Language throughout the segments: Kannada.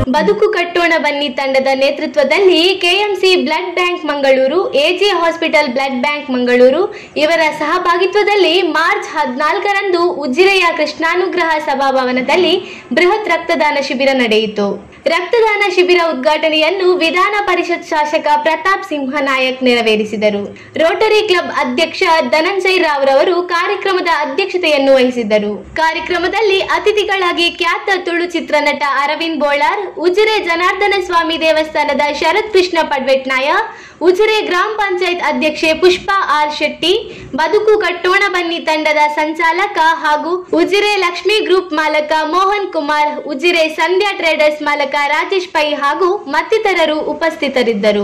ಬದುಕು ಕಟ್ಟೋಣ ಬನ್ನಿ ತಂಡದ ನೇತೃತ್ವದಲ್ಲಿ KMC blood bank Mangaluru, AJ hospital blood bank Mangaluru ಇವರ ಸಹಭಾಗಿತ್ವದಲ್ಲಿ ಮಾರ್ಚ್ 14ರಂದು ಉಜಿರೆಯ ಕೃಷ್ಣಾನುಗ್ರಹ ಸಭಾಭವನದಲ್ಲಿ ಬೃಹತ್ ರಕ್ತದಾನ ಶಿಬಿರ ನಡೆಯಿತು. ರಕ್ತದಾನ ಶಿಬಿರ ಉದ್ಘಾಟನೆಯನ್ನು ವಿಧಾನ ಪರಿಷತ್ ಶಾಸಕ ಪ್ರತಾಪ್ ಸಿಂಹನಾಯಕ್ ನೆರವೇರಿಸಿದರು. ರೋಟರಿ ಕ್ಲಬ್ ಅಧ್ಯಕ್ಷ ಧನಂಜಯ್ ರಾವ್ ರವರು ಕಾರ್ಯಕ್ರಮದ ಅಧ್ಯಕ್ಷತೆಯನ್ನು ವಹಿಸಿದ್ದರು. ಕಾರ್ಯಕ್ರಮದಲ್ಲಿ ಅತಿಥಿಗಳಾಗಿ ಖ್ಯಾತ ತುಳು ಚಿತ್ರನಟ ಅರವಿಂದ್ ಬೋಳಾರ್, ಉಜಿರೆ ಜನಾರ್ದನ ಸ್ವಾಮಿ ದೇವಸ್ಥಾನದ ಶರತ್ ಕೃಷ್ಣ ಪಡ್ವೆಟ್ನಾಯ, ಉಜಿರೆ ಗ್ರಾಮ ಪಂಚಾಯತ್ ಅಧ್ಯಕ್ಷೆ ಪುಷ್ಪಾ ಆರ್ ಶೆಟ್ಟಿ, ಬದುಕು ಕಟ್ಟೋಣ ಬನ್ನಿ ತಂಡದ ಸಂಚಾಲಕ ಹಾಗೂ ಉಜಿರೆ ಲಕ್ಷ್ಮಿ ಗ್ರೂಪ್ ಮಾಲಕ ಮೋಹನ್ ಕುಮಾರ್, ಉಜಿರೆ ಸಂಧ್ಯಾ ಟ್ರೇಡರ್ಸ್ ಮಾಲಕ ರಾಜೇಶ್ ಪೈ ಹಾಗೂ ಮತ್ತಿತರರು ಉಪಸ್ಥಿತರಿದ್ದರು.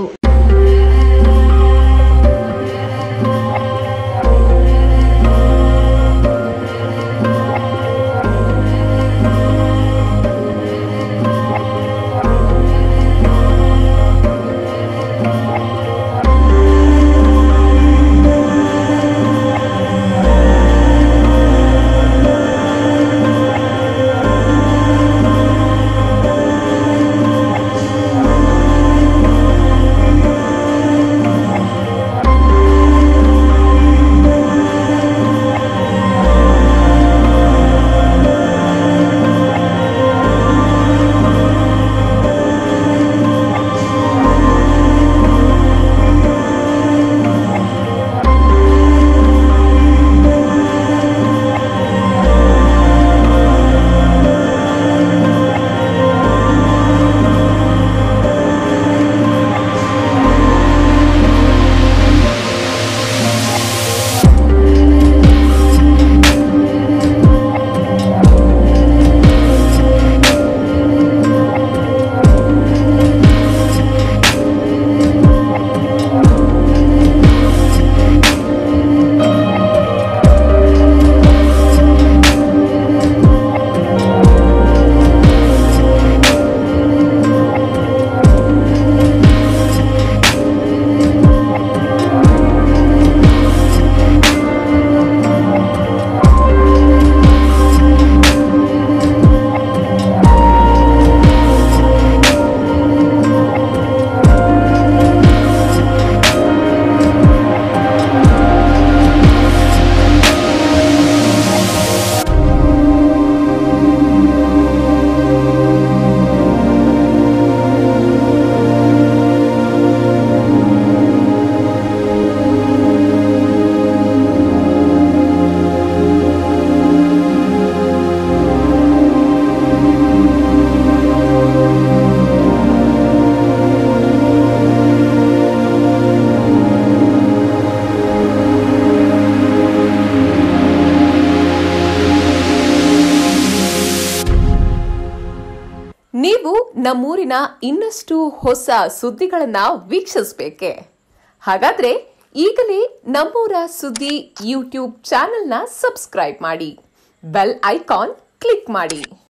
ನೀವು ನಮ್ಮೂರಿನ ಇನ್ನಷ್ಟು ಹೊಸ ಸುದ್ದಿಗಳನ್ನ ವೀಕ್ಷಿಸಬೇಕೆ? ಹಾಗಾದ್ರೆ ಈಗಲೇ ನಮ್ಮೂರ ಸುದ್ದಿ ಯೂಟ್ಯೂಬ್ ಚಾನೆಲ್ನ ಸಬ್ಸ್ಕ್ರೈಬ್ ಮಾಡಿ, ಬೆಲ್ ಐಕಾನ್ ಕ್ಲಿಕ್ ಮಾಡಿ.